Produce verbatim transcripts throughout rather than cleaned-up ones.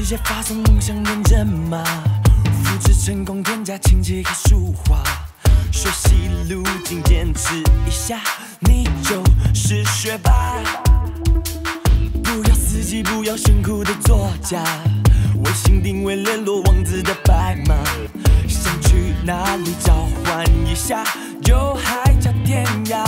界发送梦想认真吗？复制成功添加情节和书画，学习路径坚持一下，你就是学霸。不要司机，不要辛苦的作家，微信定位联络王子的白马，想去哪里召唤一下，有海角天涯。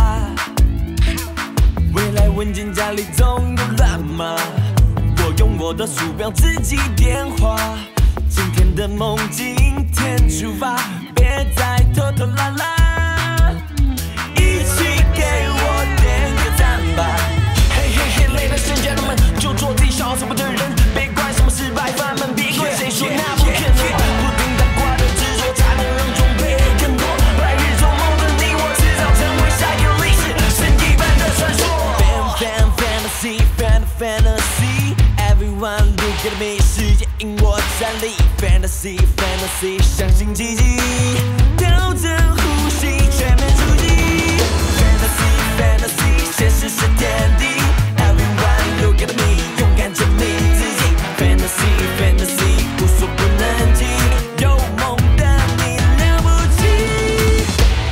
未来文件夹里总有乱码，我用我的鼠标自己电话。今天的梦，今天出发，别再拖拖拉拉，一起给我点个赞吧。嘿嘿嘿，累了剩下的们就做自己小什么的人，别管什么失败犯们，别管谁说那不可能，不听他挂的执着，才能让装备更多。来日做梦的你我，迟早成为下一个历史，神一般的传说。Fan fantasy fan fantasy everyone look at me， 世界因我站立。Fantasy fantasy 相信奇迹，调整呼吸，全面出击。Fantasy fantasy 现实是天地。Everyone look at me， 勇敢证明自己。Fantasy fantasy 无所不能及，有梦的你了不起。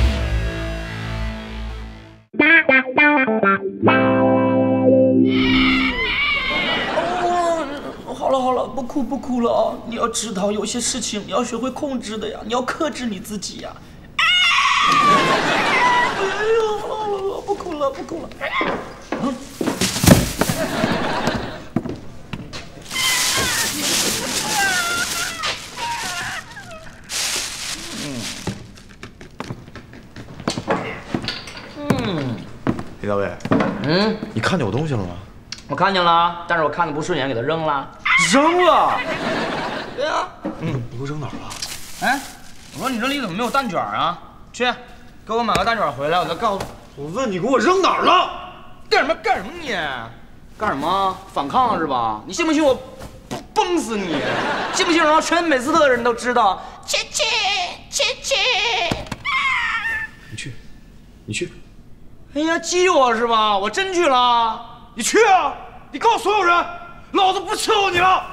哦，好了好了，不哭不哭了啊！你要知道，有些事情你要学会控制的呀，你要克制你自己呀。哎呦，好了好了，不哭了不哭了。嗯嗯，李大卫， 嗯， 你看见我东西了吗？ 我看见了，但是我看的不顺眼，给它扔了。 扔了？ 对呀。 嗯，你给我扔哪儿了？ 哎，我说你这里怎么没有蛋卷啊？去，给我买个蛋卷回来，我再告诉。 我问你给我扔哪儿了？ 干什么干什么你？干什么？反抗是吧？你信不信我崩死你？信不信让全美斯特的人都知道？切切切切！ 你去，你去。 哎呀，激我是吧？我真去了。 你去啊！你告诉所有人，老子不伺候你了。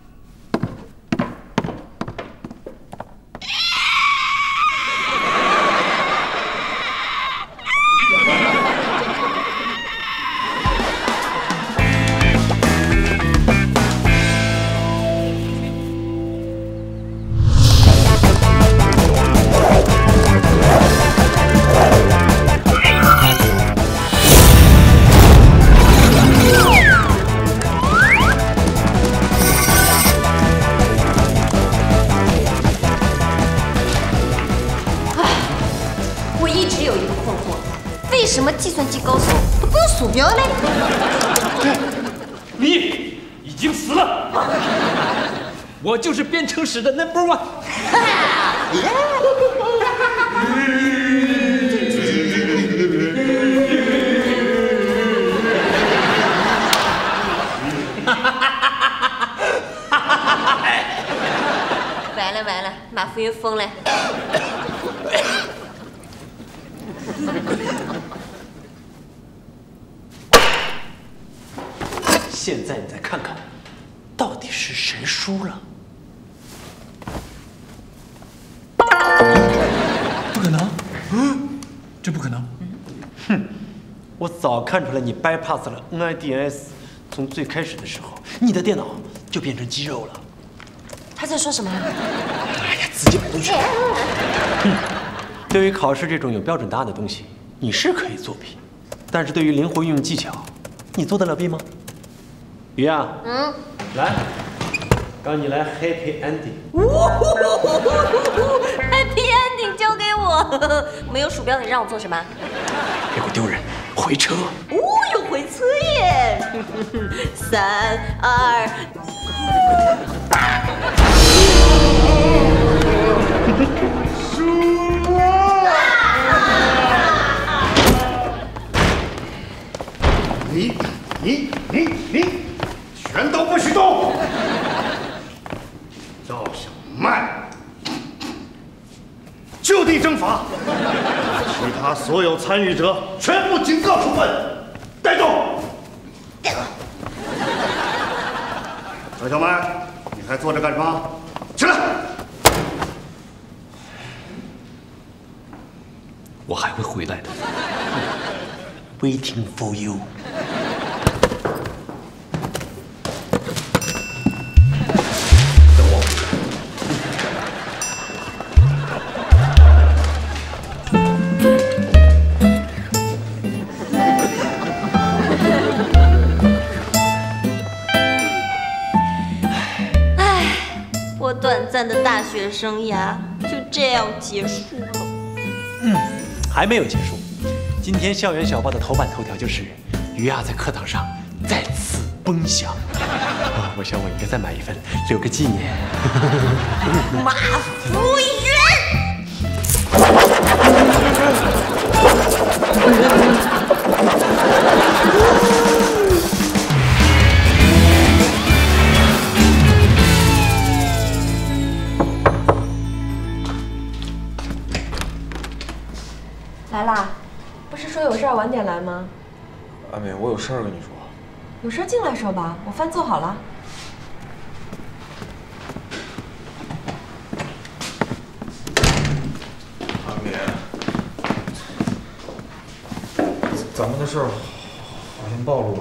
什么计算机高手都不用鼠标嘞？ 你已经死了，我就是编程史的 number one。 完了完了，马夫云疯了。 现在你再看看，到底是谁输了？ 不可能，嗯，这不可能。 哼，我早看出来你 bypass 了 N I D S， 从最开始的时候，你的电脑就变成肌肉了。 他在说什么？ 哎呀，自己百度去。嗯，对于考试这种有标准答案的东西，你是可以作弊，但是对于灵活运用技巧，你做得了弊吗？鱼啊，嗯，来，让你来 happy ending。 Happy ending 交给我，没有鼠标，你让我做什么？ 别给我丢人，回车。 哦，有回车耶！三二。 输了！你你你你！全都不许动！赵小麦，就地正法，其他所有参与者全部警告处分，带走。赵小麦，你还坐着干什么？起来！ 我还会回来的。Waiting for you。等我。 唉，我短暂的大学生涯就这样结束了。 嗯，还没有结束。今天校园小报的头版头条就是于亚在课堂上再次崩响。啊，我想我应该再买一份，留个纪念。 马福云。 来啦，不是说有事儿晚点来吗？ 阿美，我有事儿跟你说。 有事儿进来说吧，我饭做好了。 阿美，咱们的事儿好像暴露了。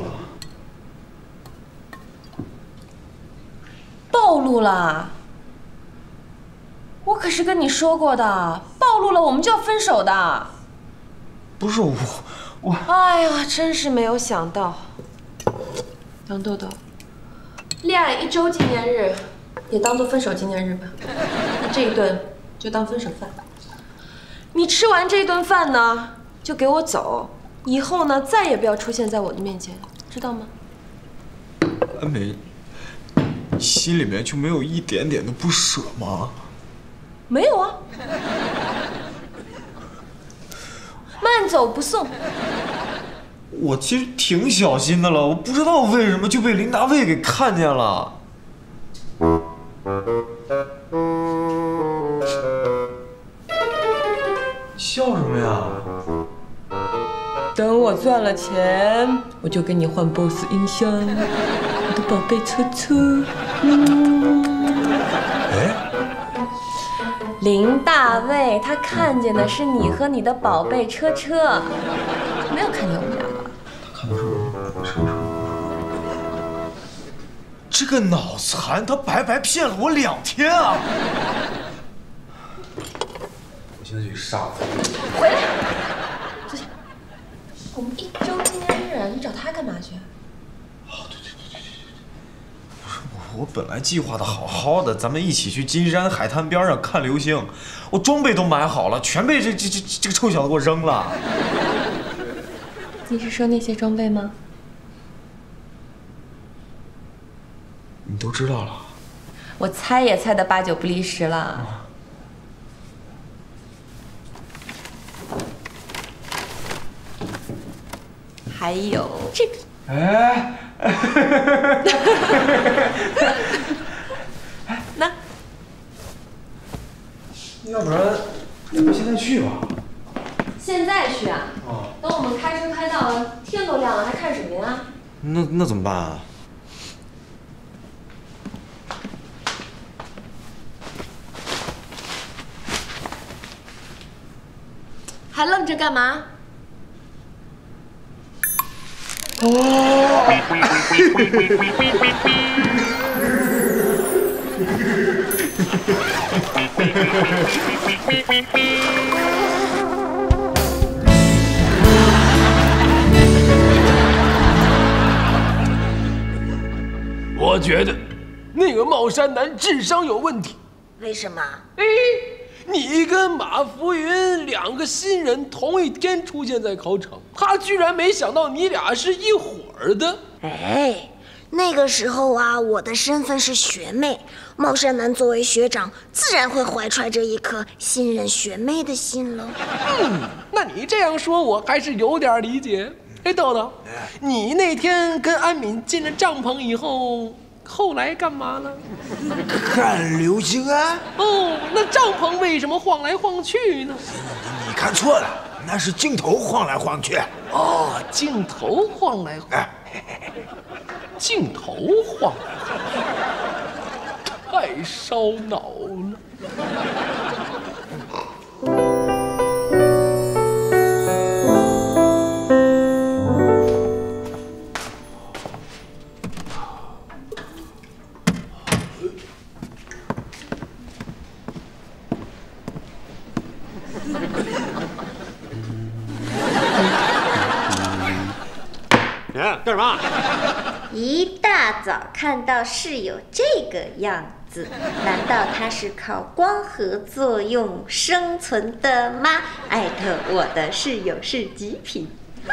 暴露了？我可是跟你说过的，暴露了我们就要分手的。 不是我，我…… 哎呀，真是没有想到。杨豆豆，恋爱一周纪念日，也当做分手纪念日吧。那这一顿就当分手饭。你吃完这顿饭呢，就给我走，以后呢再也不要出现在我的面前，知道吗？ 阿美，你心里面就没有一点点的不舍吗？ 没有啊。慢走不送。 我其实挺小心的了，我不知道为什么就被林大卫给看见了。笑什么呀？ 等我赚了钱，我就给你换 B O S S 音箱，我的宝贝车车。嗯。 哎。 林大卫他看见的是你和你的宝贝车车，没有看见我们俩吧？ 他看的是我车车。这个脑残，他白白骗了我两天啊！我现在去杀他！ 回来，坐下。我们一周纪念日，你找他干嘛去？ 哦，对对对对对对，不是我，我本来计划的好好的，咱们一起去金山海滩边上看流星，我装备都买好了，全被这这这这个臭小子给我扔了。 你是说那些装备吗？ 你都知道了？ 我猜也猜得八九不离十了。还有这个。 哎。 那。 要不然，咱们现在去吧。 现在去啊？哦。等我们开车开到天都亮了，还看什么呀？ 那那怎么办啊？ 还愣着干嘛？ 哦。 我觉得那个茂山男智商有问题。 为什么？ 哎，你跟马浮云两个新人同一天出现在考场，他居然没想到你俩是一伙儿的。 哎，那个时候啊，我的身份是学妹，茂山男作为学长，自然会怀揣着一颗信任学妹的心了。 嗯，那你这样说，我还是有点理解。哎，豆豆，你那天跟安敏进了帐篷以后，后来干嘛了？ 看流星啊！ 哦，那帐篷为什么晃来晃去呢？ 你看错了，那是镜头晃来晃去。 哦，镜头晃来晃，镜头晃来晃去。 太烧脑了。 哎，干什么？ 一大早看到室友这个样子，难道他是靠光合作用生存的吗？艾特我的室友是极品。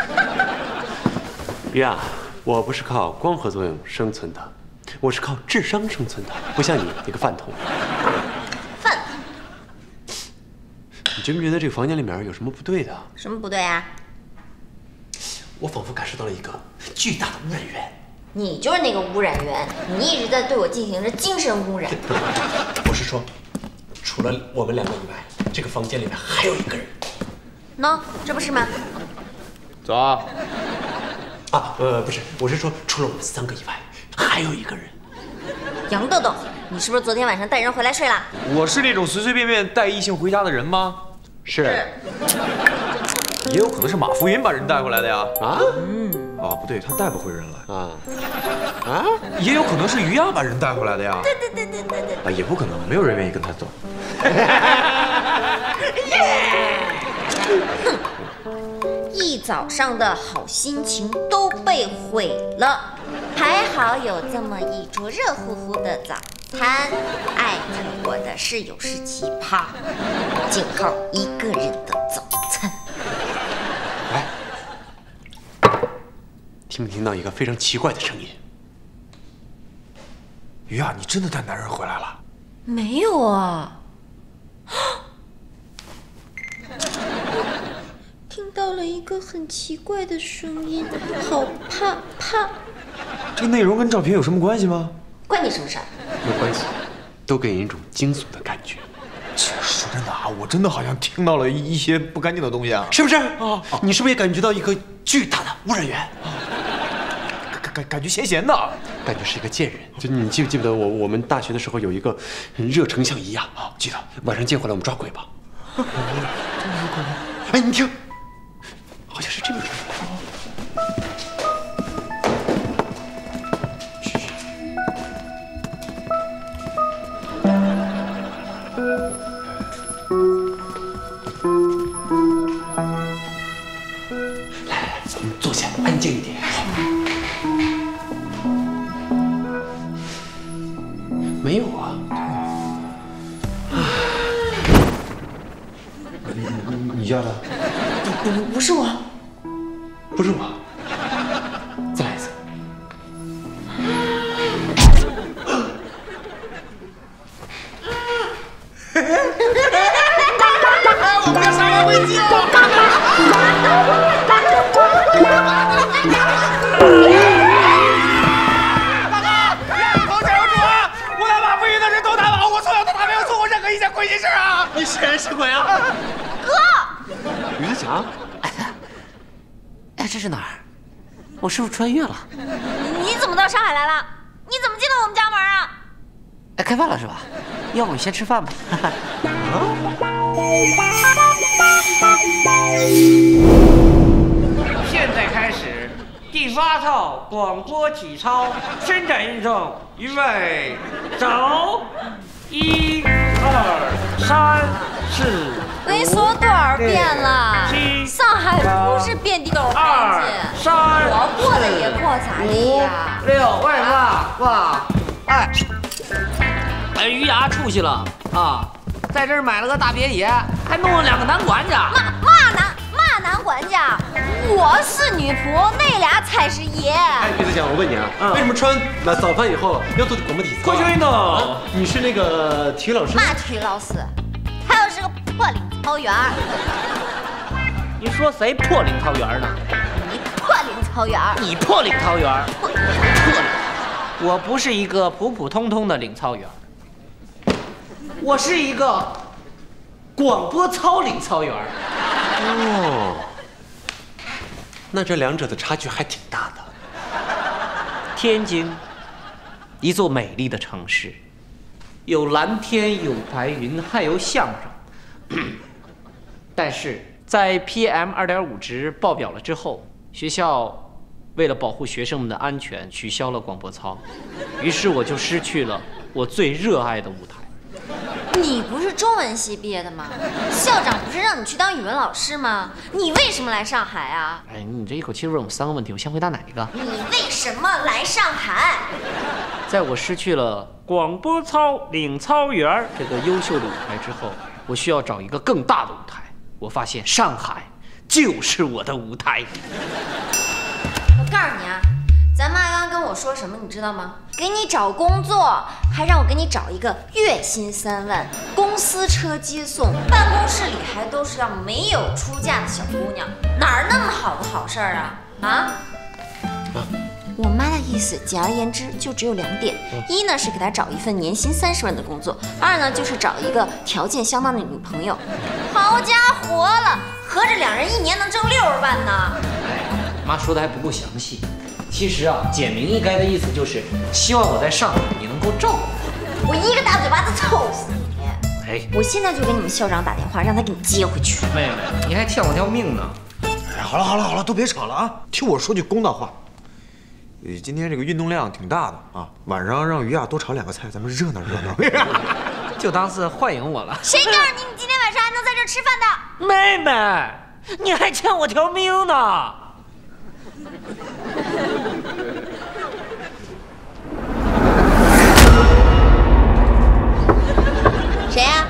呀，我不是靠光合作用生存的，我是靠智商生存的，不像你那个饭桶。 饭桶？ 你觉不觉得这个房间里面有什么不对的？ 什么不对啊？ 我仿佛感受到了一个巨大的污染源。 你就是那个污染源，你一直在对我进行着精神污染。 我是说，除了我们两个以外，这个房间里面还有一个人。 喏，这不是吗？ 走啊！ 啊，呃，不是，我是说，除了我们三个以外，还有一个人。 杨豆豆，你是不是昨天晚上带人回来睡了？ 我是那种随随便便带异性回家的人吗？ 是。 也有可能是马浮云把人带回来的呀。 啊？ 嗯。啊，不对，他带不回人来。 啊。啊？ 也有可能是于亚把人带回来的呀。 对对对对对对。 啊，也不可能，没有人愿意跟他走。 一早上的好心情都被毁了，还好有这么一桌热乎乎的早餐。艾特我的室友是奇葩，井号一个人的早餐。 哎，听没听到一个非常奇怪的声音？ 于亚，你真的带男人回来了？ 没有啊。听到了一个很奇怪的声音，好怕怕。 这个内容跟照片有什么关系吗？ 关你什么事儿？ 有关系，都给人一种惊悚的感觉。 说真的啊，我真的好像听到了一些不干净的东西啊， 是不是？啊，你是不是也感觉到一个巨大的污染源？ 感感感觉咸咸的， 感觉是一个贱人。就你记不记得我我们大学的时候有一个热成像仪呀？啊，记得。晚上借回来我们抓鬼吧。真有可能。哎，你听。好像是这么传出来的。来来来，我们坐下，安静一点。没有啊。 你你你家的？ 不不不是我。 不是我，再来一次。 我们要杀完回家。大哥，一口加油主啊！我来马浮云的人都打我，我从小到大没有做过任何一件亏心事啊！ 你是人是鬼啊？ 哥， 于子强。 哎，这是哪儿？我是不是穿越了？ 你怎么到上海来了？你怎么进到我们家门啊？ 哎，开饭了是吧？要不你先吃饭吧。 现在开始第八套广播体操伸展运动，预备，走！一、二、三、四。 我跟你说多少遍了？上海不是遍地都是干净，我过的也过咋地呀？ 六，喂哇哇，哎，哎，于牙出息了啊，在这儿买了个大别野，还弄了两个男管家。 嘛嘛男嘛男管家，我是女仆，那俩才是爷。 哎，于子强，我问你啊，嗯、为什么穿那早饭以后要做广播体操？ 科学运动、啊。 你是那个体育老师？ 嘛体育老师？他要是个破领操员。 你说谁破领操员呢？ 你破领操员。 你破领操员。 破领。 我不是一个普普通通的领操员，我是一个广播操领操员。 哦，那这两者的差距还挺大的。 天津，一座美丽的城市， 有蓝天，有白云，还有相声。但是在 P M 二点五值爆表了之后，学校为了保护学生们的安全，取消了广播操，于是我就失去了我最热爱的舞台。 你不是中文系毕业的吗？校长不是让你去当语文老师吗？你为什么来上海啊？ 哎，你这一口气问我三个问题，我先回答哪一个？ 你为什么来上海？ 在我失去了广播操领操员这个优秀的舞台之后，我需要找一个更大的舞台。我发现上海就是我的舞台。 我告诉你啊，咱妈刚刚跟我说什么，你知道吗？给你找工作，还让我给你找一个月薪三万，公司车接送，办公室里还都是要没有出嫁的小姑娘，哪儿那么好的好事儿啊？啊？我妈的意思，简而言之就只有两点：一呢是给她找一份年薪三十万的工作；二呢就是找一个条件相当的女朋友。好家伙了，合着两人一年能挣六十万呢！ 妈说的还不够详细。其实啊，简明易赅的意思就是希望我在上海你能够照顾我。 我一个大嘴巴子抽死你！ 哎， 我现在就给你们校长打电话，让他给你接回去。 妹妹，你还欠我条命呢！ 哎，好了好了好了，都别吵了啊！听我说句公道话，呃，今天这个运动量挺大的啊，晚上让于亚多炒两个菜，咱们热闹热闹。 就当是欢迎我了。 谁告诉你你今天晚上还能在这吃饭的？ 妹妹，你还欠我条命呢！ 谁呀？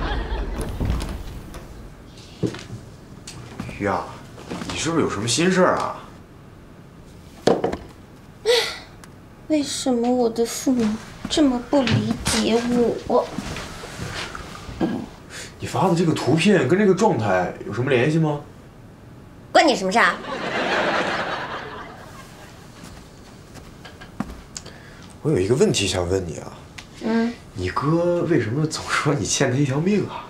于亚，你是不是有什么心事啊？ 为什么我的父母这么不理解我？ 你发的这个图片跟这个状态有什么联系吗？ 关你什么事啊？ 我有一个问题想问你啊。 嗯。 你哥为什么总说你欠他一条命啊？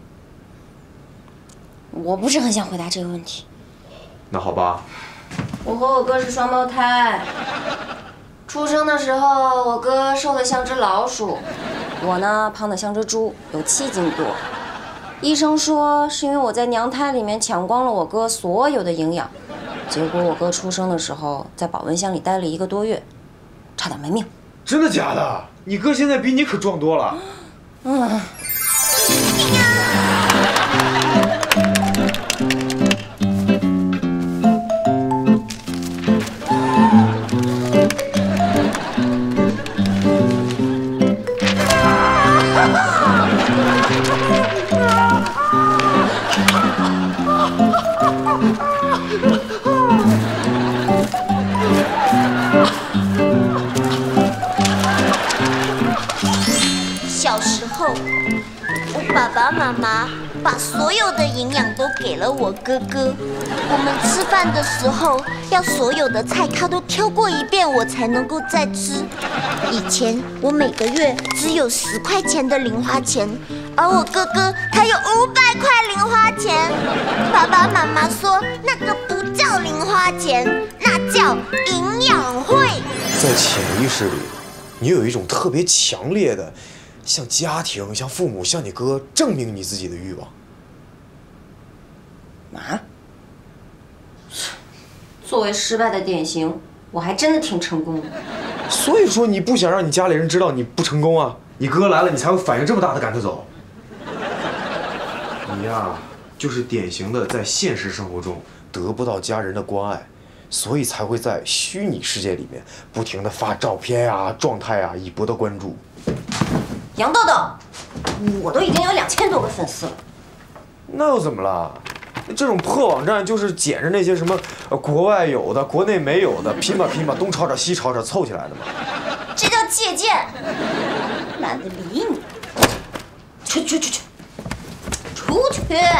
我不是很想回答这个问题。 那好吧。 我和我哥是双胞胎，出生的时候我哥瘦得像只老鼠，我呢胖得像只猪，有七斤多。医生说是因为我在娘胎里面抢光了我哥所有的营养，结果我哥出生的时候在保温箱里待了一个多月，差点没命。 真的假的？你哥现在比你可壮多了。 嗯。 小时候，我爸爸妈妈把所有的营养都给了我哥哥。我们吃饭的时候，要所有的菜他都挑过一遍，我才能够再吃。以前我每个月只有十块钱的零花钱，而我哥哥他有五百块零花钱。爸爸妈妈说那个不叫零花钱，那叫营养会。 在潜意识里，你有一种特别强烈的向家庭、向父母、向你哥证明你自己的欲望。 啊？作为失败的典型，我还真的挺成功的。 所以说你不想让你家里人知道你不成功啊？你哥来了，你才会反应这么大的赶他走。你呀，就是典型的在现实生活中得不到家人的关爱，所以才会在虚拟世界里面不停的发照片呀、状态啊，以博得关注。 杨豆豆，我都已经有两千多个粉丝了。 那又怎么了？这种破网站就是捡着那些什么呃国外有的、国内没有的，拼吧拼吧，东炒炒西炒炒凑起来的嘛。 这叫借鉴。懒得理你。出去去去出去！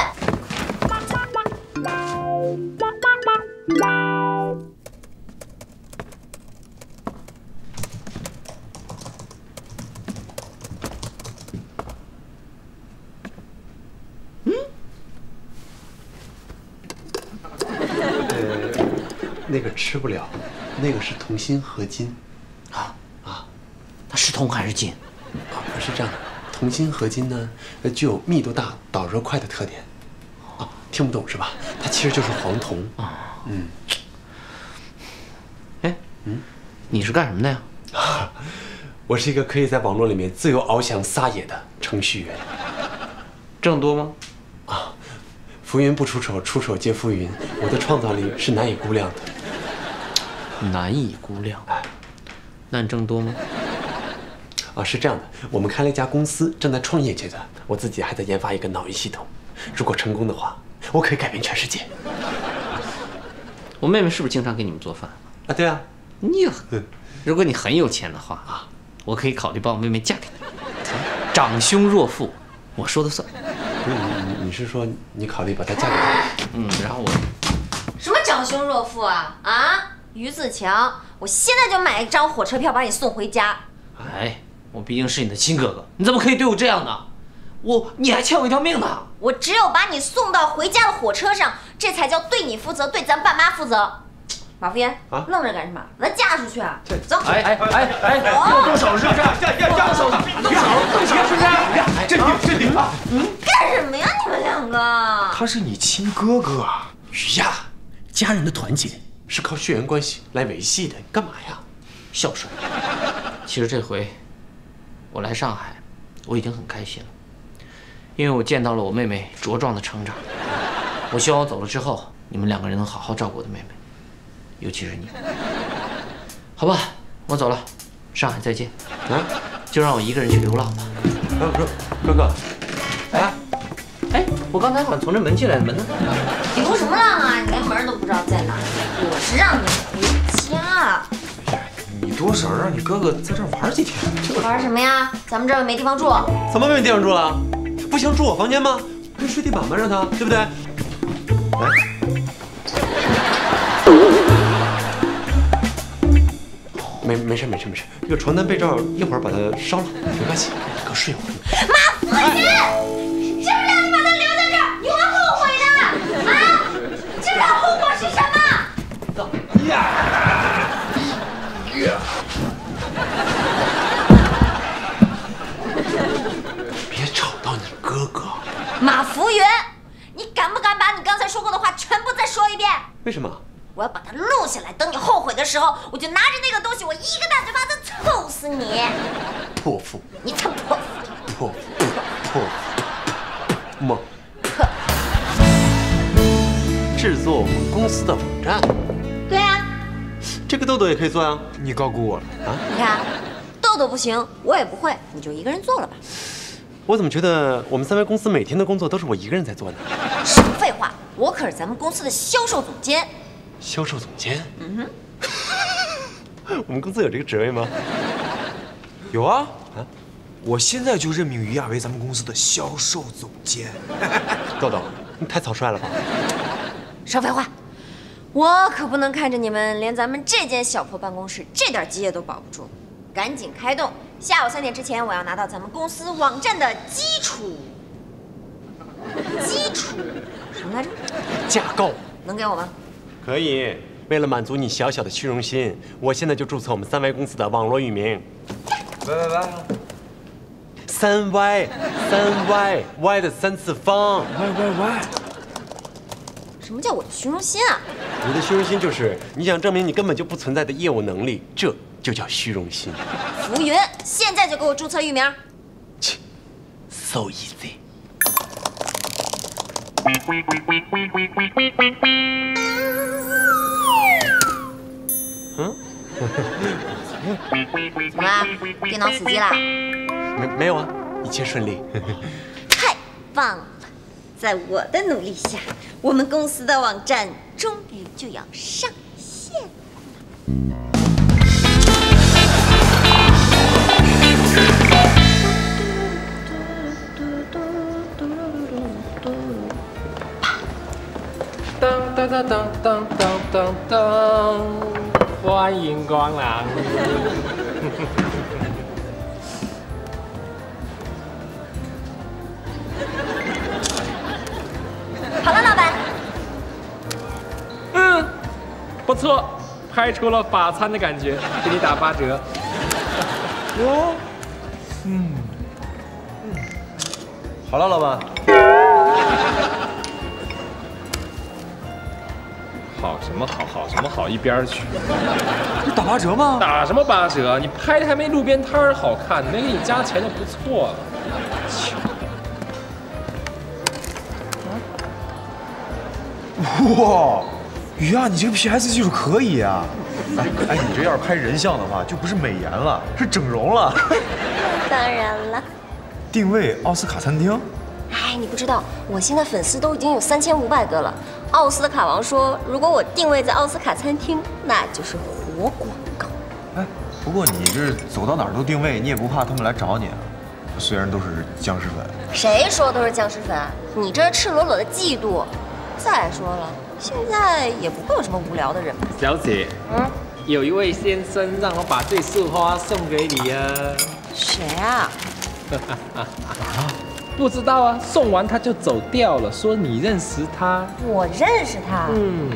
那个吃不了，那个是同心合金。 啊啊，它是铜还是金？ 啊，不是这样的， 铜锌合金呢，呃，具有密度大、导热快的特点。啊，听不懂是吧？它其实就是黄铜。啊，嗯。 哎，嗯，你是干什么的呀？ 我是一个可以在网络里面自由翱翔撒野的程序员。 挣多吗？ 啊，浮云不出丑，出丑皆浮云。我的创造力是难以估量的。 难以估量。那你挣多吗？ 啊，是这样的，我们开了一家公司，正在创业阶段，我自己还在研发一个脑仪系统。如果成功的话，我可以改变全世界。 我妹妹是不是经常给你们做饭？ 啊，对啊。 你，如果你很有钱的话啊，我可以考虑把我妹妹嫁给你。长兄若父，我说的算。 不是你，你是说你考虑把她嫁给他？ 嗯，然后我。 什么长兄若父啊啊！于自强，我现在就买一张火车票把你送回家。 哎，我毕竟是你的亲哥哥，你怎么可以对我这样呢？我你还欠我一条命呢！ 我只有把你送到回家的火车上，这才叫对你负责，对咱爸妈负责。马福言，啊，愣着干什么？把他嫁出去啊！走！ 哎哎哎哎，要动手是不是？要要要动手！动手！动手是不是？ 这你这你啊！ 干什么呀？你们两个？ 他是你亲哥哥啊！ 雨亚，家人的团结是靠血缘关系来维系的，你干嘛呀？ 孝顺。其实这回我来上海，我已经很开心了，因为我见到了我妹妹茁壮的成长。我希望我走了之后，你们两个人能好好照顾我的妹妹，尤其是你。好吧，我走了，上海再见。啊，就让我一个人去流浪吧。 啊，不是，哥哥， 哎，哎，我刚才好像从这门进来的，门呢？ 流什么浪啊？你连门都不知道在哪？我是让你回家。 你多少让你哥哥在这玩几天？ 玩什么呀？咱们这儿又没地方住。 怎么没地方住了？不行，住我房间吗？可以睡地板吗？让他，对不对？来。没没事没事没事，这个床单被罩一会儿把它烧了，没关系，给我睡会儿。 马福云，是不是让你把他留在这儿？你会后悔的啊！知道后果是什么？ 走呀！ 呀！别吵到你哥哥。 马福云，你敢不敢把你刚才说过的话全部再说一遍？ 为什么？ 我要把它录下来，等你后悔的时候，我就拿着那个东西，我一个大嘴巴子抽死你！ 泼妇！ 你才泼妇！ 泼妇！泼妇！么？制作我们公司的网站。 对啊， 这个豆豆也可以做呀。 你高估我了啊！ 你看，豆豆不行，我也不会，你就一个人做了吧。 我怎么觉得我们三位公司每天的工作都是我一个人在做呢？ 少废话，我可是咱们公司的销售总监。 销售总监？ 嗯哼。我们公司有这个职位吗？ 有啊啊！我现在就任命于亚为咱们公司的销售总监。 豆豆，你太草率了吧！ 少废话，我可不能看着你们连咱们这间小破办公室这点基业都保不住，赶紧开动！下午三点之前，我要拿到咱们公司网站的基础基础什么来着？ 架构能给我吗？ 可以。为了满足你小小的虚荣心，我现在就注册我们三 Y 公司的网络域名。 来来来， 三 Y， 三 Y，Y 的三次方。 Y Y Y。 什么叫我的虚荣心啊？ 你的虚荣心就是你想证明你根本就不存在的业务能力，这就叫虚荣心。 浮云，现在就给我注册域名。 切 ，so easy。嗯？ 怎么啦？电脑死机啦？ 没没有啊，一切顺利。 太棒了！在我的努力下，我们公司的网站终于就要上线了。 当当当当当当当当，欢迎光临。 好了，老板。 嗯，不错，拍出了法餐的感觉，给你打八折。哦，嗯，嗯， 好了，老板。 好什么好？好什么好？一边去！ 你打八折吗？ 打什么八折？你拍的还没路边摊儿好看，能给你加钱就不错了。 哇，雨亚，你这个 P S 技术可以啊！哎哎，你这要是拍人像的话，就不是美颜了，是整容了。 当然了。 定位奥斯卡餐厅。 哎，你不知道，我现在粉丝都已经有三千五百个了。奥斯卡王说，如果我定位在奥斯卡餐厅，那就是活广告。 哎，不过你这走到哪儿都定位，你也不怕他们来找你啊？虽然都是僵尸粉。 谁说都是僵尸粉？你这是赤裸裸的嫉妒。再说了，现在也不会有什么无聊的人吧？ 小姐， 嗯， 有一位先生让我把这束花送给你啊。 谁啊？ 不知道啊，送完他就走掉了，说你认识他。 我认识他。 嗯。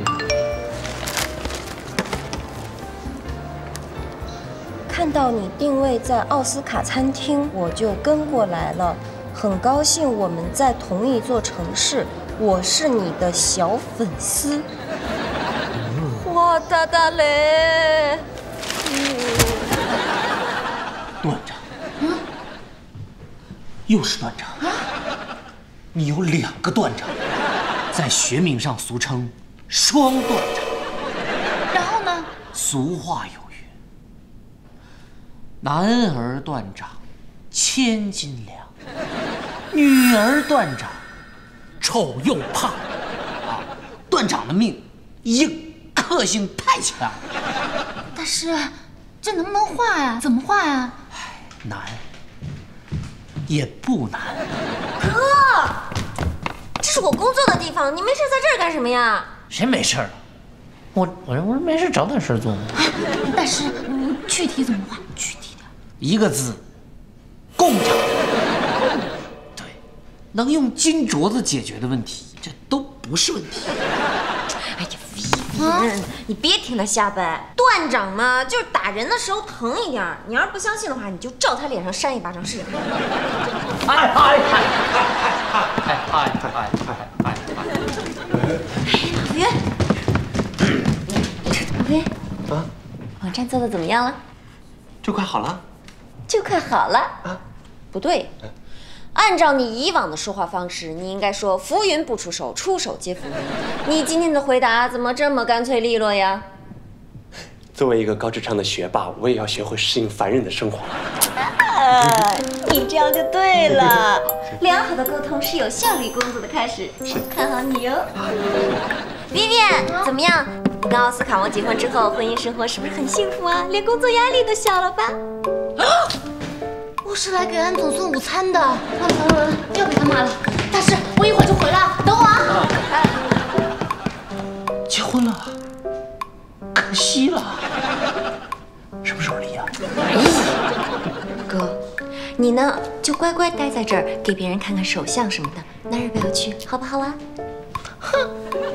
看到你定位在奥斯卡餐厅，我就跟过来了。很高兴我们在同一座城市，我是你的小粉丝。哇哒哒嘞！ 段长，嗯，又是段长。你有两个段长，在学名上俗称双段长。 然后呢？ 俗话有云：“男儿段长千斤两，女儿段长丑又胖。”啊，段长的命硬，克性太强。 大师，这能不能画呀？怎么画呀？ 难，也不难。 哥，这是我工作的地方，你没事在这儿干什么呀？ 谁没事了？我我我说没事找点事做吗？ 大师，你具体怎么画？具体的， 一个字，共长。对，能用金镯子解决的问题，这都不是问题。 哎呀，嗯，你别听他瞎掰。段长嘛，就是打人的时候疼一点。你要是不相信的话，你就照他脸上扇一巴掌试试。 哎哎哎哎哎哎哎哎哎！ 老于，老于，啊，网站做的怎么样了？ 就快好了。 就快好了啊？不对。按照你以往的说话方式，你应该说浮云不出手，出手皆浮云。你今天的回答怎么这么干脆利落呀？ 作为一个高智商的学霸，我也要学会适应凡人的生活。 啊，你这样就对了。良好的沟通是有效率工作的开始，看好你哟。Vivian， 怎么样？你跟奥斯卡王结婚之后，婚姻生活是不是很幸福啊？连工作压力都小了吧？ 我是来给安总送午餐的，完了完了完了，又被他骂了。大师，我一会儿就回来，等我啊。 结婚了，可惜了。什么时候离啊？ 哥，你呢就乖乖待在这儿，给别人看看手相什么的，哪儿也不要去，好不好啊？哼。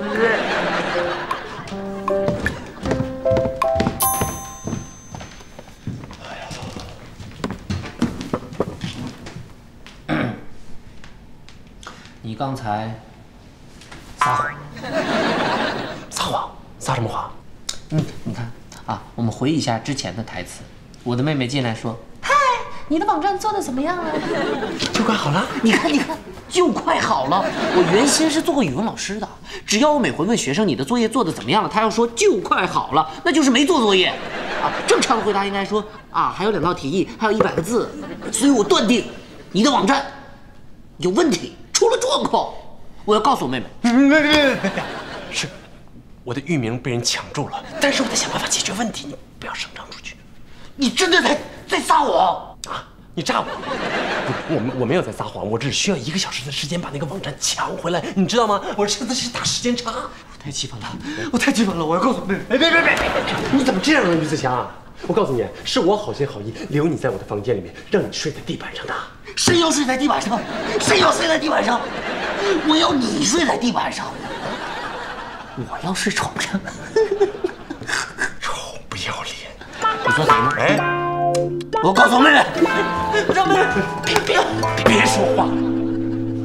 你刚才撒谎， 撒谎？撒什么谎？ 嗯，你看啊，我们回忆一下之前的台词。我的妹妹进来说：“嗨，你的网站做的怎么样了？ 就快好了。 你看，你看，就快好了。我原先是做过语文老师的，只要我每回问学生你的作业做的怎么样了，他要说就快好了，那就是没做作业。啊，正常的回答应该说啊，还有两道题，还有一百个字。所以我断定你的网站有问题。”出了状况，我要告诉我妹妹。 别别别别别！是，我的域名被人抢住了，但是我得想办法解决问题。你不要声张出去。 你真的在在撒谎啊？你诈我？不，我我没有在撒谎，我只需要一个小时的时间把那个网站抢回来，你知道吗？我现在是打时间差。 我太气愤了，我太气愤了！我要告诉妹妹。 别别别别！你怎么这样啊，于自强？我告诉你，是我好心好意留你在我的房间里面，让你睡在地板上的。 谁要睡在地板上？谁要睡在地板上？我要你睡在地板上。我要睡床上。 臭不要脸！ 你说什么？ 哎， 我告诉妹妹， 让妹妹别别别说话。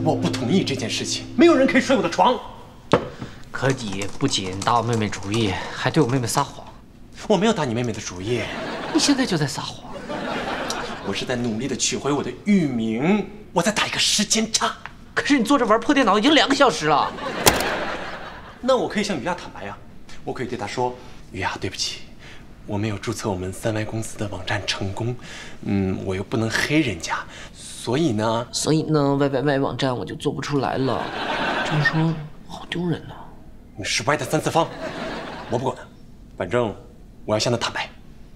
我不同意这件事情，没有人可以睡我的床。 可你不仅打我妹妹主意，还对我妹妹撒谎。 我没有打你妹妹的主意， 你现在就在撒谎。 我是在努力的取回我的域名，我在打一个时间差。 可是你坐着玩破电脑已经两个小时了。 那我可以向雨亚坦白呀，我可以对她说，雨亚，对不起，我没有注册我们三 Y 公司的网站成功，嗯，我又不能黑人家，所以呢， 所以呢 ，Y Y Y 网站我就做不出来了。这样说好丢人呐！ 你是歪的三次方，我不管，反正我要向他坦白。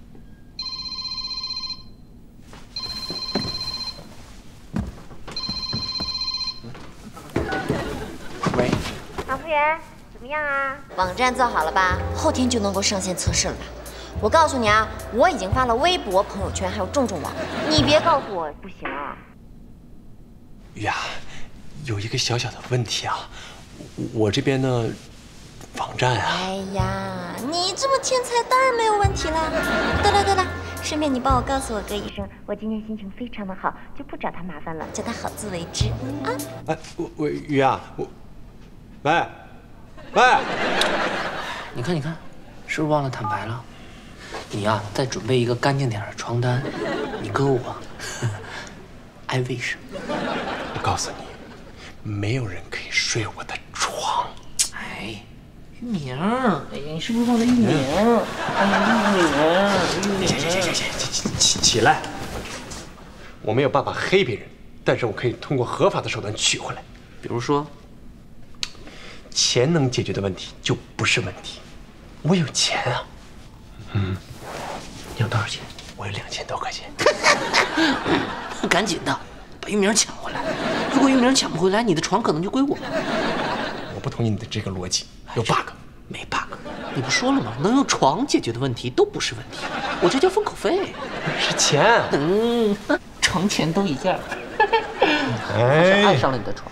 喂， 老服务员，怎么样啊？网站做好了吧？后天就能够上线测试了吧？我告诉你啊，我已经发了微博、朋友圈，还有众众网，你别告诉我不行啊。 雨雅，有一个小小的问题啊，我这边呢，网站啊。 哎呀，你这么天才，当然没有问题了。对了对了，顺便你帮我告诉我哥一声，我今天心情非常的好，就不找他麻烦了，叫他好自为之啊。 哎，我我雨雅，我，喂，喂， 你看你看，是不是忘了坦白了？你呀、啊，再准备一个干净点的床单，你哥我爱卫生。 我告诉你，没有人可以睡我的床。 哎，玉明，哎呀，你是不是忘了玉明？哎呀，玉明，玉明， 行行行行行，起起起来！我没有办法黑别人，但是我可以通过合法的手段取回来。 比如说， 钱能解决的问题就不是问题。我有钱啊。嗯。 你有多少钱？ 我有两千多块钱。 赶紧的，把玉明抢回来。如果玉明抢不回来，你的床可能就归我。 我不同意你的这个逻辑，有 bug。 没 bug，你不说了吗？能用床解决的问题都不是问题，我这叫封口费。 是钱。 嗯，床钱都一样。 哎， 我是爱上了你的床。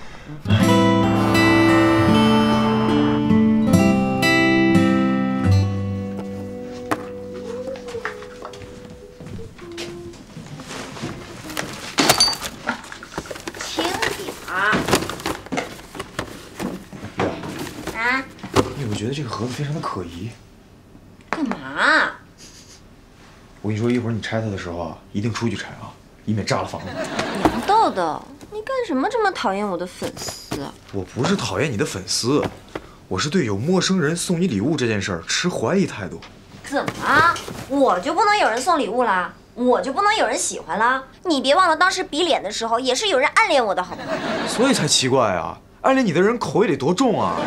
我觉得这个盒子非常的可疑。 干嘛？ 我跟你说，一会儿你拆它的时候啊，一定出去拆啊，以免炸了房子。 杨豆豆，你干什么这么讨厌我的粉丝？ 我不是讨厌你的粉丝，我是对有陌生人送你礼物这件事儿持怀疑态度。 怎么了？我就不能有人送礼物啦？我就不能有人喜欢啦？你别忘了，当时比脸的时候也是有人暗恋我的，好吗？ 所以才奇怪啊，暗恋你的人口味得多重啊！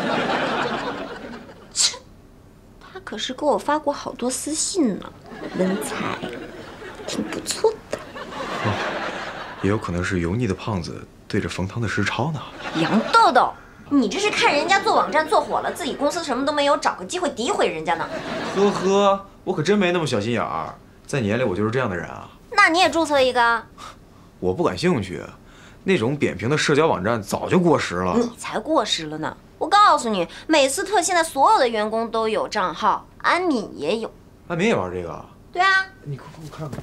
他可是给我发过好多私信呢，文采挺不错的。 哦，也有可能是油腻的胖子对着冯唐的实操呢。 杨豆豆，你这是看人家做网站做火了，自己公司什么都没有，找个机会诋毁人家呢？ 呵呵，我可真没那么小心眼儿，在你眼里我就是这样的人啊？ 那你也注册一个？ 我不感兴趣，那种扁平的社交网站早就过时了。 你才过时了呢！我告诉你，美斯特现在所有的员工都有账号，安敏也有。 安敏也玩这个？ 对啊。 你快给我看看。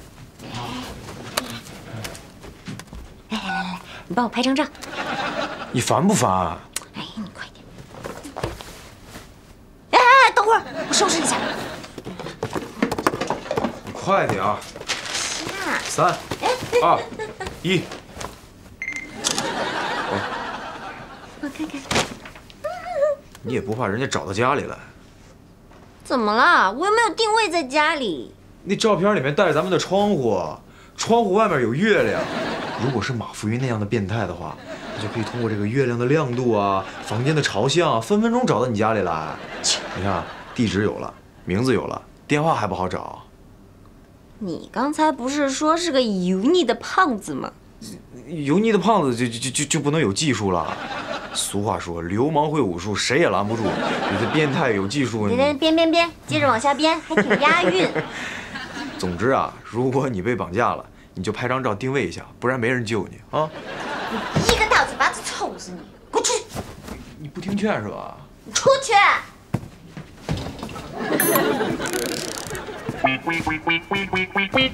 来来来来，你帮我拍张照。 你烦不烦？ 哎，你快点。哎哎，等会儿，我收拾一下。 你快点啊！三、二、一。 我看看。 你也不怕人家找到家里来？ 怎么了？我又没有定位在家里。 那照片里面带着咱们的窗户，窗户外面有月亮。如果是马浮云那样的变态的话，他就可以通过这个月亮的亮度啊、房间的朝向啊，分分钟找到你家里来。你看，地址有了，名字有了，电话还不好找。 你刚才不是说是个油腻的胖子吗？ 油腻的胖子就就就就不能有技术了。俗话说，流氓会武术，谁也拦不住。你这变态有技术， 别别编编编，接着往下编，还挺押韵。 总之啊，如果你被绑架了，你就拍张照定位一下，不然没人救你啊！ 一个大嘴巴子抽死你！给我出去！ 你不听劝是吧？ 你出去！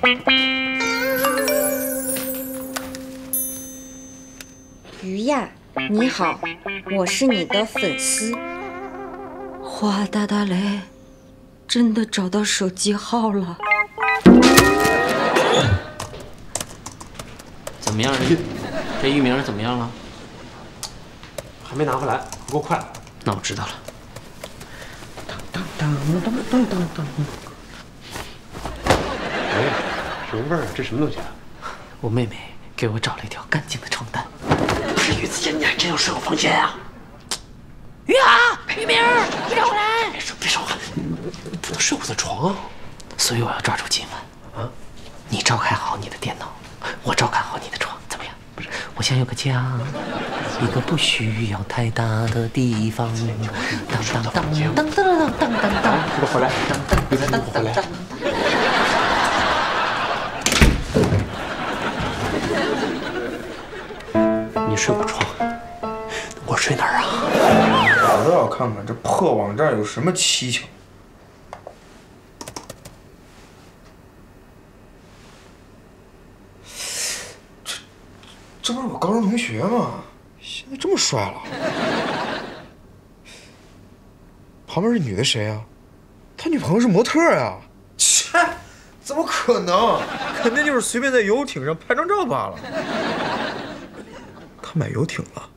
于亚， 你好，我是你的粉丝。 花大大雷，真的找到手机号了。 怎么样？这这域名怎么样了？ 还没拿回来，不够快。 那我知道了。 当当当当当当。哎，什么味儿？这什么东西啊？ 我妹妹给我找了一条干净的床单。不是于子健，你还真要睡我房间啊？ 玉啊，玉明，你找我来！ 别说别说话，你不能睡我的床啊！所以我要抓住今晚啊！你照看好你的电脑，我照看好你的床，怎么样？不是，我想有个家，一个不需要太大的地方。当当当当当当当当当， 给我回来！别再给我回来！你睡我床，我睡哪儿啊？ 我倒要看看这破网站有什么蹊跷。这，这不是我高中同学吗？现在这么帅了。旁边这女的谁啊？他女朋友是模特啊！切，怎么可能？肯定就是随便在游艇上拍张照罢了。他买游艇了。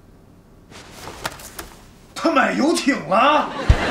他买游艇了。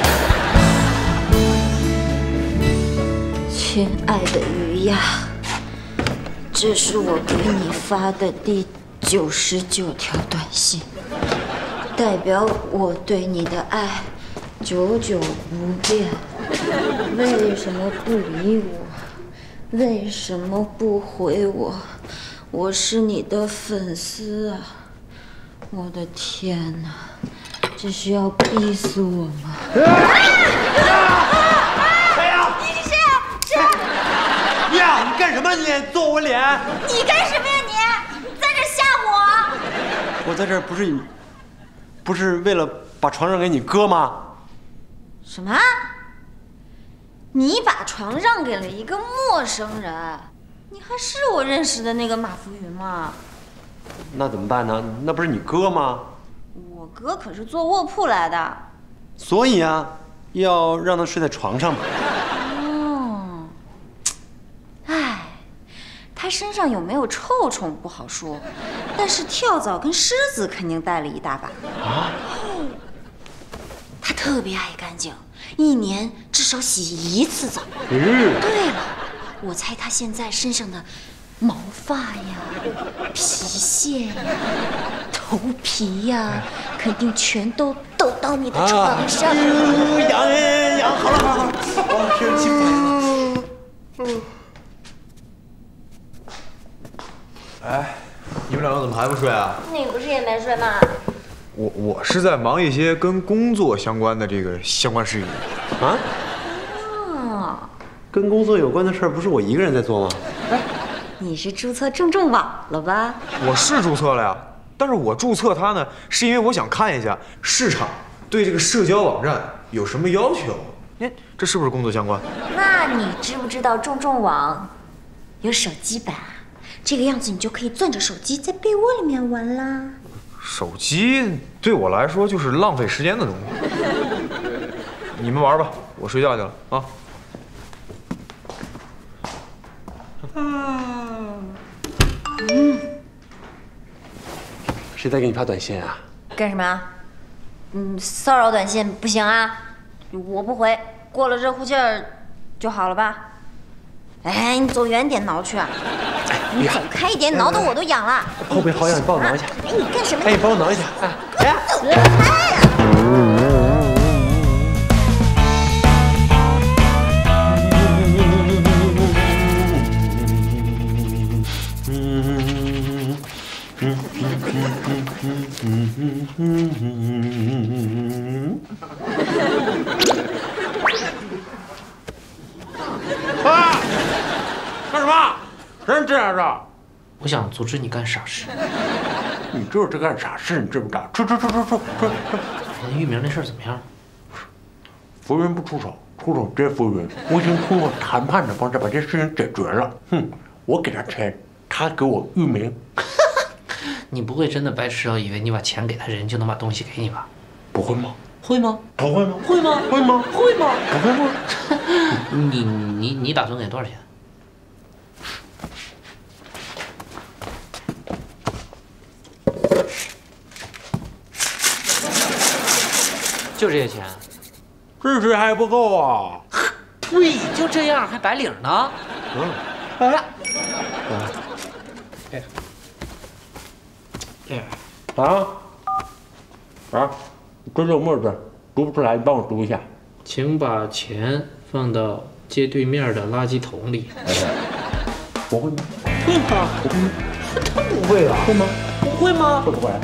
亲爱的鱼呀，这是我给你发的第九十九条短信，代表我对你的爱久久不变。为什么不理我？为什么不回我？我是你的粉丝啊！我的天哪，这是要逼死我吗？ 谁呀？ 你是谁啊？谁？ 呀，你干什么？你揍我脸！ 你干什么呀你？在这吓我！ 我在这儿不是，不是为了把床让给你哥吗？ 什么？你把床让给了一个陌生人？你还是我认识的那个马浮云吗？ 那怎么办呢？那不是你哥吗？ 我哥可是坐卧铺来的。 所以啊，要让他睡在床上嘛。 哦，哎，他身上有没有臭虫不好说，但是跳蚤跟虱子肯定带了一大把。啊？他特别爱干净，一年至少洗一次澡。嗯。对了，我猜他现在身上的毛发呀、皮屑呀、头皮呀，肯定全都抖到你的床上。 痒痒痒！好了好了好了，我生气不来了。 哎，你们两个怎么还不睡啊？ 你不是也没睡吗？ 我我是在忙一些跟工作相关的这个相关事宜。 啊？ 哦， 跟工作有关的事儿，不是我一个人在做吗？ 哎，你是注册正众网了吧？ 我是注册了呀，但是我注册它呢，是因为我想看一下市场对这个社交网站有什么要求。哎，这是不是工作相关？ 那你知不知道众众网有手机版？这个样子你就可以攥着手机在被窝里面玩啦。 手机对我来说就是浪费时间的东西。你们玩吧，我睡觉去了啊。 嗯，谁在给你发短信啊？ 干什么啊？嗯，骚扰短信不行啊，我不回，过了热乎劲儿就好了吧？哎，你走远点挠去啊！你走开一点，挠得我都痒了。 后背好痒，你帮我挠一下。 哎，你干什么？ 哎，你帮我挠一下。哎，哎， 走开呀！ 啊！干什么？人这样的？ 我想阻止你干傻事。 你就是在干傻事，你知不知道？出出出出出出！ 那域名那事儿怎么样？ 浮云不出手，出手接浮云。我已经通过谈判的方式把这事情解决了。哼，我给他钱，他给我域名。 你不会真的白痴到以为你把钱给他，人就能把东西给你吧？ 不会吗？ 会吗？ 不会吗？ 会吗？ 会吗？ 会吗？ 不会吗？ 你你你打算给多少钱？就这些钱？ 这是还不够啊！ 呸！就这样还白领呢？嗯，来了。 哎， 哎，啊啊，这有墨字，读不出来，你帮我读一下。 请把钱放到街对面的垃圾桶里。 不会吗？ 会吗？ 不会吗？ 他不会啊？ 会吗？ 不会吗？ 会不会？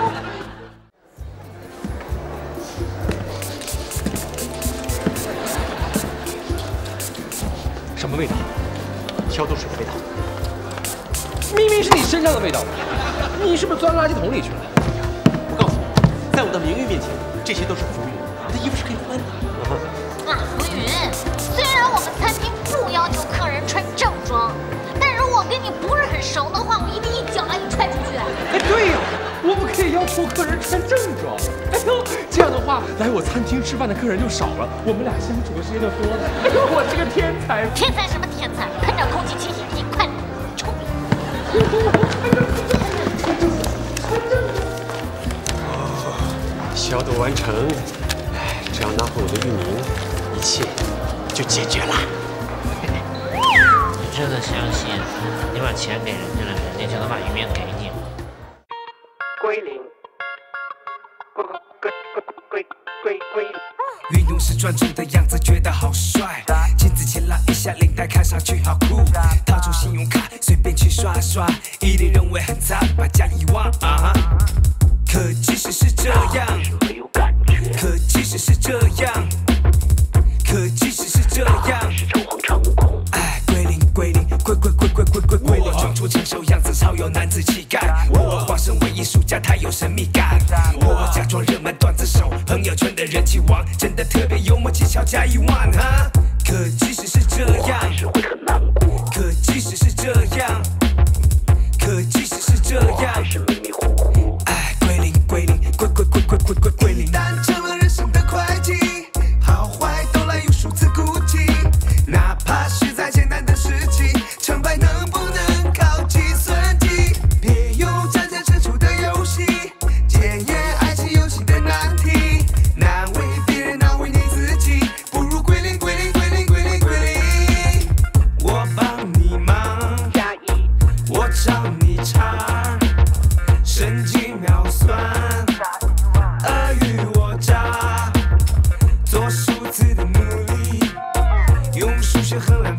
什么味道？消毒水的味道。明明是你身上的味道，你是不是钻垃圾桶里去了？ 我告诉你，在我的名誉面前，这些都是浮云。我的衣服是可以换的。 啊，浮云，虽然我们餐厅不要求客人穿正装，但如果跟你不是很熟的话，我一定一脚把你踹出去。 哎，对呀，我们可以要求客人穿正装。哎呦，这样的话，来我餐厅吃饭的客人就少了，我们俩相处的时间就多了。哎呦，我是个天才！ 天才什么天才？喷点空气清洗剂，快点，臭逼！ 消毒完成，只要拿回我的域名，一切就解决了。 你真的相信，你把钱给人家了，人家就能把域名给你了？ 归零，归归归归归零。 运动时专注的样子觉得好帅，镜子前拉一下领带，看上去好酷。掏出信用卡随便去刷刷，一定认为很赞，把价遗忘啊！可即使是这样，可即使是这样，可即使是这样，哎，归零归零，归归归归归归归零，装出成熟样子，超有男子气概。我化身为艺术家，太有神秘感。我假装热门段子手，朋友圈的人气王，真的特别幽默，技巧加一万哈。可即使是这样，可即使是这样，可即使是这样，哎，归零归零，归归归归归归归零。单成了人生的会计，好坏都来用数字估计，哪怕是再简单的事情，成败能不能靠计算机？别用战战胜出的游戏检验爱情游戏的难题，难为别人难为你自己，不如归零归零归零归零归零。我帮你忙，我找你茬，神经秒算，尔虞我诈，做数字的奴隶，用数学衡量